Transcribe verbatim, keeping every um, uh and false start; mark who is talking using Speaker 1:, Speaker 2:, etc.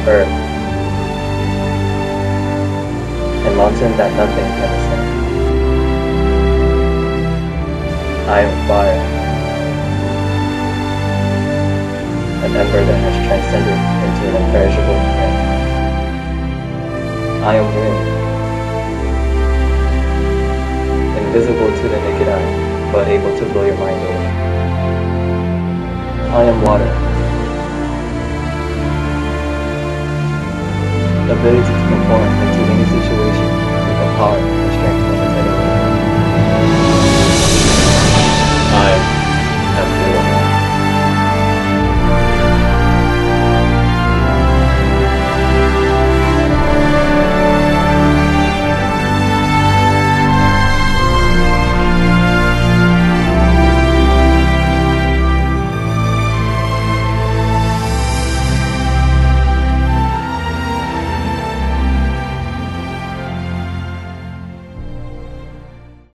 Speaker 1: earth, and mountain that nothing can ascend. I am fire, an ember that has transcended into an imperishable flame. I am wind, invisible to the naked eye, but able to blow your mind away. I am water, ability to conform into any situation with the power